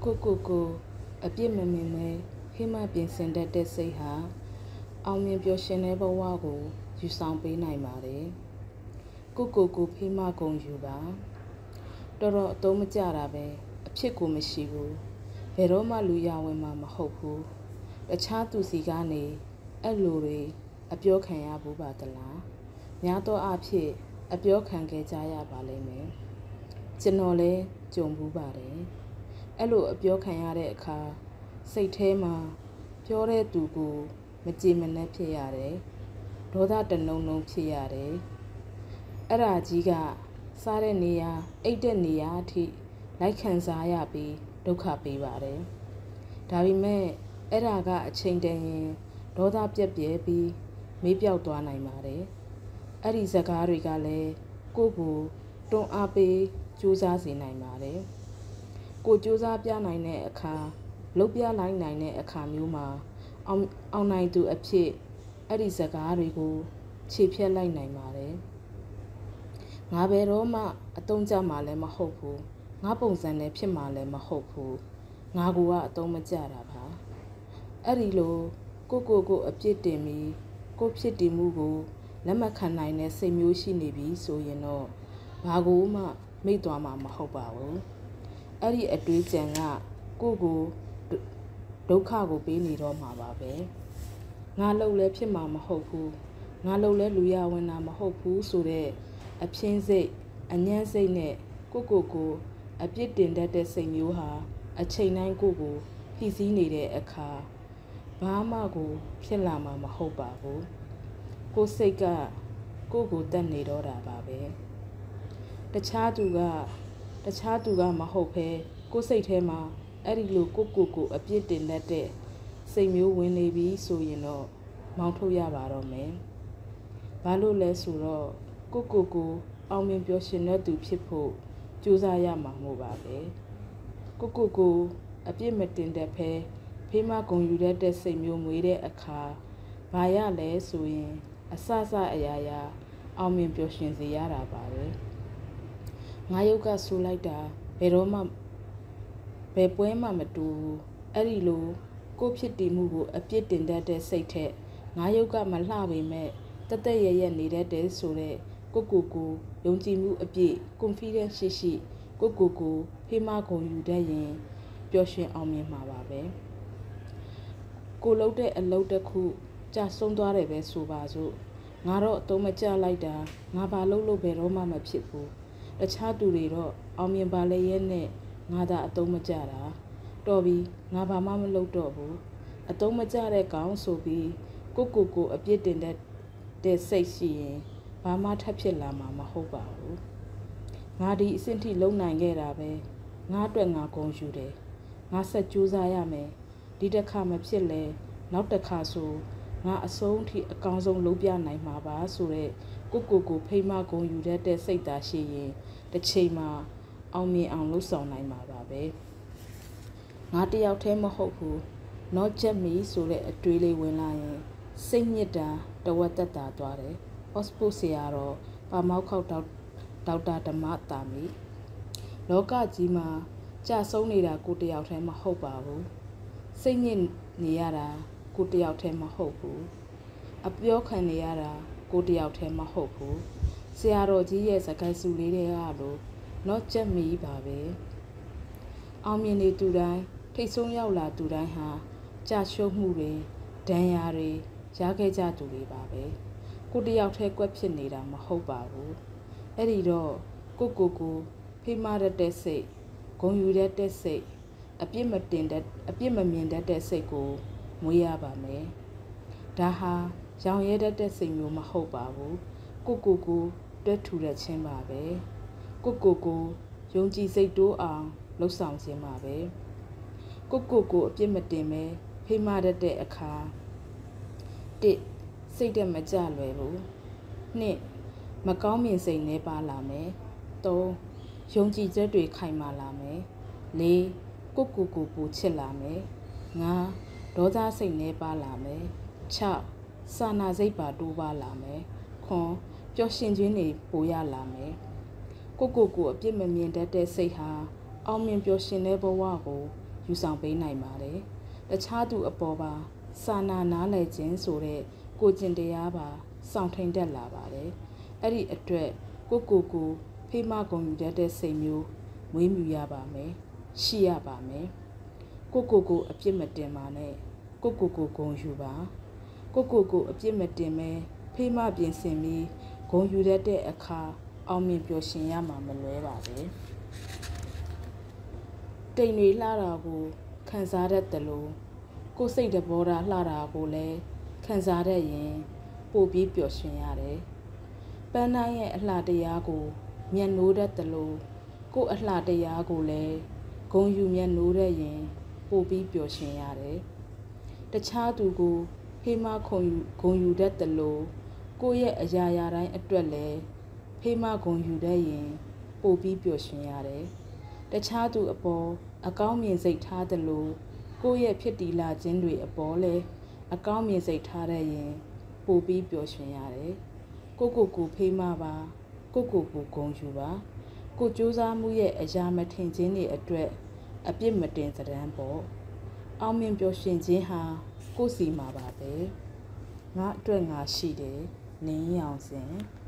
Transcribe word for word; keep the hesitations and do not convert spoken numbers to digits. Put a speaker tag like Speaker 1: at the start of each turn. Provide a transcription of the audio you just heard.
Speaker 1: ကိုကိုကိုအပြစ်မမြင်ပဲဖိမပြင်ဆင်တတ်တဲ့စိတ်ဟာအောင်မြင်ပျော်ရွှင်တဲ့ဘဝကိုယူဆောင်ပေးနိုင်ပါတယ်ကိုကိုကိုဖိမကုန်ယူပါတော်တော်အသုံးမကျတာပဲအဖြစ်ကိုမရှိဘူးဘယ်တော့မှလူရဝင်မှာမဟုတ်ဘူးတခြားသူစီကနေအဲ့လိုတွေအပြောခံရဘူးပါတလားများသောအားဖြင့်အပြောခံခဲ့ကြရပါလိမ့်မယ်ကျွန်တော်လည်းကြုံဘူးပါတယ်အဲ့လိုအပြောခံရတဲ့အခါစိတ်ထဲမှာပြောတဲ့သူကိုမကြည်မနှက်ဖြစ်ရတယ်ဒေါသတနုံနုံဖြစ်ရတယ်အဲ့ဒါကြီးကစားတဲ့နေရာအိတ်တဲ့နေရာအထိလိုက်ခံစားရပြီးဒုက္ခပေးပါတယ်ဒါပေမဲ့အဲ့ဒါကအချိန်တန်ရင်ဒေါသပြက်ပြဲပြီးမေးပြောက်သွားနိုင်ပါတယ်အဲ့ဒီစကားတွေကလည်းကိုယ့်ကိုတွန်းအားပေးကြိုးစားစေနိုင်ပါတယ်ကိုကြိုးစားပြနိုင်တဲ့အခါလုပ်ပြလိုက်နိုင်တဲ့အခါမျိုးမှာအောင်အောင်နိုင်သူအဖြစ်အဲ့ဒီစကားတွေကိုခြေဖြတ်လိုက်နိုင်ပါတယ်ငါဘယ်တော့မှအတုံးကြမှာလည်းမဟုတ်ဘူးငါပုံစံနဲ့ဖြစ်မှာလည်းမဟုတ်ဘူးငါကအတုံးမကြတာပါအဲ့ဒီလိုကိုကိုကိုအပြစ်တင်ပြီးကိုဖြစ်တည်မှုကိုလက်မခံနိုင်တဲ့စိတ်မျိုးရှိနေပြီဆိုရင်တော့ဘာကိုမှမိတ်သွားမှာမဟုတ်ပါဘူးအဲ့ဒီအတွေးကြံကကိုကိုဒုက္ခကိုပေးနေတော့မှာပါပဲငါလှုပ်လဲဖြစ်မှာမဟုတ်ဘူးငါလှုပ်လဲလူရဝင်တာမဟုတ်ဘူးဆိုတဲ့အပြင်းစိတ်အညံ့စိတ်နဲ့ကိုကိုကိုအပြစ်တင်တတ်တဲ့စိတ်မျိုးဟာအချိန်တိုင်းကိုကိုဖိစီးနေတဲ့အခါဘာမှကိုဖြစ်လာမှာမဟုတ်ပါဘူးကိုစိတ်ကကိုကိုတက်နေတော့တာပါပဲတခြားသူကတခြားသူကမဟုတ်ဘဲကိုစိတ်ထဲမှာအဲ့ဒီလိုကိုကိုကိုအပြစ်တင်တတ်တဲ့စိတ်မျိုးဝင်နေပြီဆိုရင်တော့မောင်းထုတ်ရပါတော့မယ်ဘာလို့လဲဆိုတော့ကိုကိုကိုအောင်မြင်ပျော်ရွှင်တဲ့သူဖြစ်ဖို့ကြိုးစားရမှာမို့ပါပဲကိုကိုကိုအပြစ်မတင်တတ်ဘဲဖေးမဂုံယူတတ်တဲ့စိတ်မျိုးမွေးတဲ့အခါဘာရလဲဆိုရင်အဆအဆအရာရာအောင်မြင်ပျော်ရွှင်စေရတာပါပဲငါယုတ်ကဆူလိုက်တာဘယ်တော့မှဘယ်ပွဲမှမတူဘူးအဲ့ဒီလိုကိုဖြစ်တည်မှုကိုအပြစ်တင်တတ်တဲ့စိတ်ထက်ငါယုတ်ကမလှပေမဲ့တသက်ရရက်နေတတ်တဲ့ဆိုတဲ့ကိုကိုကိုယုံကြည်မှုအပြည့် confidence ရှိရှိကိုကိုကိုဖေးမဂုံယူတတ်ရင်ပျော်ရွှင်အောင်မြင်မှာပါပဲကိုလုပ်တဲ့အလုပ်တစ်ခုကြာဆုံးသွားတယ်ပဲဆိုပါစို့ငါတော့အတုံးမကျလိုက်တာငါဘာလုပ်လို့ဘယ်တော့မှမဖြစ်ဘူးတခြားသူတွေတော့အောင်မြင်ပါလေရဲ့နဲ့ငါသာအတုံးမကျတာတော်ပြီငါဘာမှမလုပ်တော့ဘူးအတုံးမကျတဲ့ကောင်ဆိုပြီးကိုကိုကိုအပြစ်တင်တဲ့စိတ်ရှိရင်ဘာမှထပ်ဖြစ်လာမှာမဟုတ်ပါဘူးငါဒီအဆင့်ထိလုံနိုင်ခဲ့တာပဲငါအတွက်ငါဂုဏ်ယူတယ်ငါဆက်ကြိုးစားရမယ်ဒီတစ်ခါမဖြစ်လဲနောက်တစ်ခါဆိုငါအဆုံးထိအကောင်းဆုံးလုပ်ပြနိုင်မှာပါဆိုတော့ကိုကိုကိုဖိမဂုံယူတတ်တဲ့စိတ်သာရှိရင်တစ်ချိန်မှာအောင်မြင်အောင်လုပ်ဆောင်နိုင်မှာပါပဲငါတယောက်တည်းမဟုတ်ဘူး not just me ဆိုတဲ့အတွေးလေးဝင်လာရင်စိတ်ညစ်တာတဝက်သက်သာသွားတယ်။ Oxford ဆရာတော်ပါမောက်ခောက်ဒေါက်တာဓမ္မတာမီလောကကြီးမှာကြာဆုံးနေတာကိုတယောက်တည်းမဟုတ်ပါဘူး။စိတ်ညစ်နေရတာကိုတယောက်တည်းမဟုတ်ဘူး။အပြောခံနေရတာကိုတယောက်တည်းမဟုတ်ဘူး။ဆရာတော်ကြီးရဲ့စကားစုလေးတွေကလို့ not just me ပါပဲ။အောင်မြင်နေသူတိုင်းထိတ်ဆုံးရောက်လာသူတိုင်းဟာကြာရှုံးမှုတွေဒဏ်ရာတွေရခဲ့ကြသူတွေပါပဲကိုတယောက်တည်းကွက်ဖြစ်နေတာမဟုတ်ပါဘူးအဲ့ဒီတော့ကိုကိုကိုဖိမရတဲ့စိတ်ဂုံယူတဲ့စိတ်အပြစ်မတင်တဲ့အပြစ်မမြင်တတ်တဲ့စိတ်ကိုမွေးရပါမယ်ဒါဟာရောင်ရဲတတ်တဲ့စိတ်မျိုးမဟုတ်ပါဘူးကိုကိုကိုတွဲထူတဲ့ချင်းပါပဲကိုကိုကိုယုံကြည်စိတ်တိုးအောင်လှုပ်ဆောင်ခြင်းပါပဲကိုကိုကိုအပြစ်မတင်ပဲဖိမရတဲ့အခါတစ်စိတ်တက်မကြလွယ်ဘူးနှစ်မကောင်းမြင်စိတ်နဲ့ပါလာမယ်သုံးယုံကြည်ချက်တွေခိုင်မာလာမယ်လေးကိုကိုကိုပူချစ်လာမယ်ငါးဒေါသစိတ်နဲ့ပါလာမယ်ခြောက်စာနာစိတ်ပါတိုးပါလာမယ်ခွန်ပျော်ရွှင်ခြင်းတွေပိုရလာမယ်ကိုကိုကိုအပြစ်မမြင်တတ်တဲ့စိတ်ဟာအောင်မြင်ပျော်ရွှင်တဲ့ဘဝကိုယူဆောင်ပေးနိုင်ပါတယ်တခြားသူအပေါ်ပါစာနာနားလည်ခြင်းဆိုတဲ့ကိုကျင့်တရားပါစောင့်ထိန်တက်လာပါတယ်အဲ့ဒီအတွက်ကိုကိုကိုဖေးမဂုံယူတတ်တဲ့စိတ်မျိုးမွေးမြူရပါမယ်ရှိရပါမယ်ကိုကိုကိုအပြစ်မတင်ပါနဲ့ကိုကိုကိုဂုံယူပါကိုကိုကိုအပြစ်မတင်မဲဖေးမပြင်ဆင်ပြီးဂုံယူတတ်တဲ့အခါအောင်မြင်ပျော်ရွှင်ရမှာမလွဲပါပဲတိမ်တွေလှတာကိုခံစားတတ်တယ်လို့ကိုစိတ်တဘောထားလှတာကိုလည်းခံစားတတ်ရင်ပိုပြီးပျော်ရွှင်ရတယ်ပန်းတိုင်းရဲ့အလှတရားကိုမျက်နှိုးတတ်တယ်လို့ကိုအလှတရားကိုလည်းဂုံယူမျက်နှိုးတတ်ရင်ပိုပြီးပျော်ရွှင်ရတယ်တခြားသူကိုဖေးမခုံယူဂုံယူတတ်တယ်လို့ကိုရဲ့အရာရာတိုင်းအတွက်လည်းဖေးမဂုံယူတတ်ရင်ပိုပြီးပျော်ရွှင်ရတယ်တခြားသူအပေါ်အကောင်းမြင်စိတ်ထားတယ်လို့ကိုရဲ့ဖြစ်တည်လာခြင်းတွေအပေါ်လည်းအကောင်းမြင်စိတ်ထားတတ်ရင်ပိုပြီးပျော်ရွှင်ရတယ်ကိုကိုကိုဖေးမပါကိုကိုကိုဂုံယူပါကိုကြိုးစားမှုရဲ့အရာမထင်ခြင်းတွေအတွက်အပြစ်မတင်စတမ်းပေါ့အောင်မြင်ပျော်ရွှင်ခြင်းဟာကိုစီမှာပါပဲငါအတွက်ငါရှိတယ်နင်းရောင်စင်